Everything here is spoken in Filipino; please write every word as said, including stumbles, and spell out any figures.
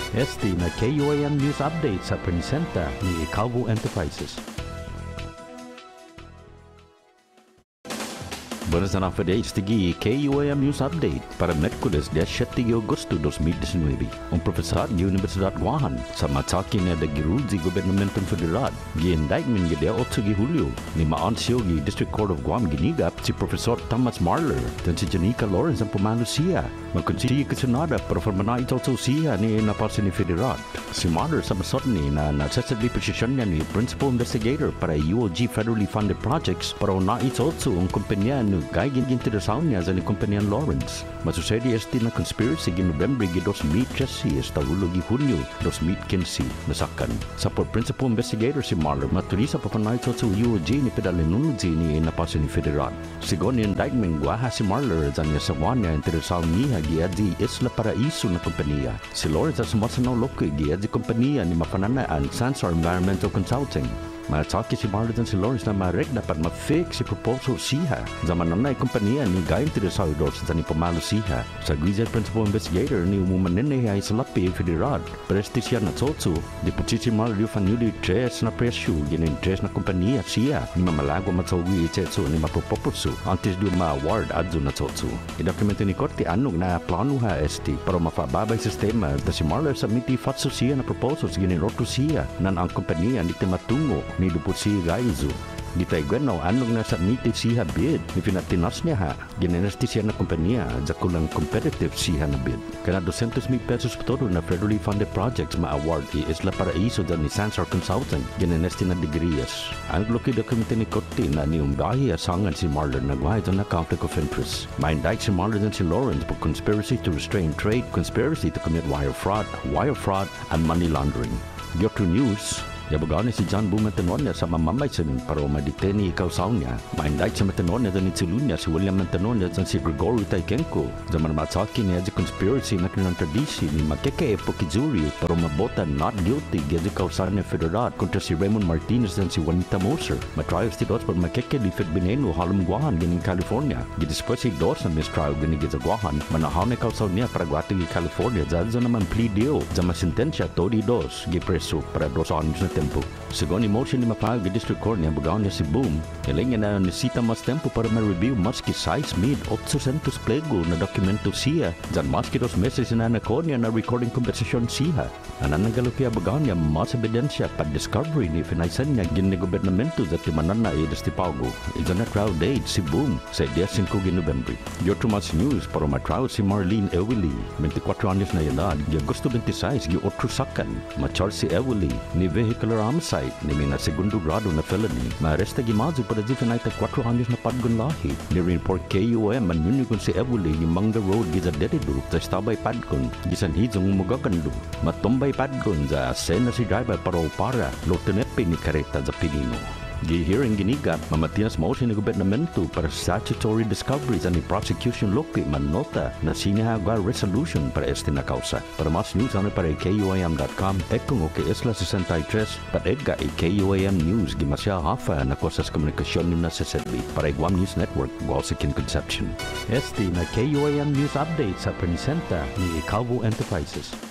Este na K U A M News Update sa presenta ni CHamoru Enterprises. Buenas na for days tigi K U A M News Update para Merkules diyasiyete de Agosto dos mil diecinueve. Ang profesor di Universidad Guahan sa matsakin na dagirudzi Gobernamenton Federal gi-indictment gidi otso gi Hulyo ni maansyo gi District Court of Guam ginigap si Professor Thomas Marler dan si Janica Lawrence ang pumalo siya. Magkonsiya kasunada para formanay ito siya ni napasin ni Federal. Si Marler sa masod ni na nasasadli posisyon niya ni Principal Investigator para U O G federally funded projects para na ito ang kumpanya ni kay gintinteresaw niya sa ni kumpanyan Lawrence. Masusedi este na conspiracy gi November gi dos mil trece hasta ulo gi Hunyo dos mil quince nasakan. Sa por Principal Investigator si Marler maturisa pa panay sa U O G ni pedalinunod ni napasin ni Federal. Sigon ni indictment guaha si Marler sa niya sa wanya interesaw niya gi adzi Isla Paraiso na kompanya. Si Lawrence sa sumasanaw lokoy gi adzi kompanya ni mapananaan Sansar Environmental Consulting. Matsaki si Marler dan si Lawrence na marek dapat ma-fix si proposal siya. Zaman na kompanya ni gayang interesaw dos sa ni pamalo siya. Sa Guizet Principal Investigator ni umumanin ay sa lapi Federal. Presti siya na tsotso. Di po si Marler yung fanuli tres na presyo ginin tres na kompanya siya. Ni mamalago matsawagi itsetso ni mapropoposo antes do ma-award adzo na tsotso. I-dokumento ni Korte anong na plano ha esti para mapababay sistema da si Marler submiti fatso siya na proposals ginin roto siya nan ang kompanya ni timatungo ni dupot si Gaizo. Di tayo gano anong nasa meeting siya bid ni pinatinas niya ha ginenesti siya na kompanya sa kulang competitive siya na bid. Kana two hundred mil pesos todo na federally funded projects ma-award i Isla Paraiso dan ni Sansar Consulting ginenesti na degriyas. Ang loki dokumento ni Korte na niyong dahi asangan si Marler na guhay na conflict of interest. Ma-indict si Marler dan si Lawrence for conspiracy to restrain trade, conspiracy to commit wire fraud, wire fraud, and money laundering. Youtube News. Yabagaan si John Boo Matanon niya sa mamamaysan para madeteni ikaw sa niya. Ma-indict sa Matanon niya dan itsulun niya si William Matanon niya dan si Gregorio Taikenko. Zaman matsaki niya si conspiracy na kinang tradisi ni magkakaepo ki jury para mabotan not guilty niya si kausan niya federal kontra si Raymond Martinez dan si Juanita Moser. Matrials ti dos para magkakalifit bineno halam Guahan ganing California. Gidispues si dos na mistrial ganing sa Guahan manahaw na kausan niya para guwati gi California. Zadza naman plea deal. Zama sentensya todi dos gipreso para dos anos na tempo. Segundo emotion ni mapag di District Court niya bugaw niya si Boom, ilang niya na nisita mas tempo para ma-review maski size mid eight hundred plego na dokumento siya. Jan maski dos meses na nako niya na recording conversation siya. Ananangalo kaya bugaw niya mas ebidensya pa discovery ni finaisan niya gini gobernamento sa timanan na idas ti Paugo. Ito na crowd date si Boom sa five de November. Your too much news para matraw si Marlene Ewely, twenty-four anyos na edad, gi Agosto twenty-six gi otro sakan. Machar si Ewely ni vehicular homicide ni may na segundo grado na felony. Maaresta gimazo para di finayta four anyos na padgon lahi. Ni report K U M manunyugon si Ewely yung Manga Road giza dedido sa stabay padgon. Gisan hizong umugagando. Matumbay padgon za sena si driver para upara lotenepe ni kareta za Pilino. Gi-hearing ginigat, mamatinas motion ni gobernamento para statutory discoveries ani prosecution loki manota na sinihagwa resolution para este na kausa. Para mas news ano para K U A M dot com, ekong o kay Isla sixty-three, pat edga ay K U A M News, gimasya hafa na kosas komunikasyon ni na sa Sedbi para Guam News Network, Walsikin Conception. Este na K U A M News Update sa presenta ni CHamoru Enterprises.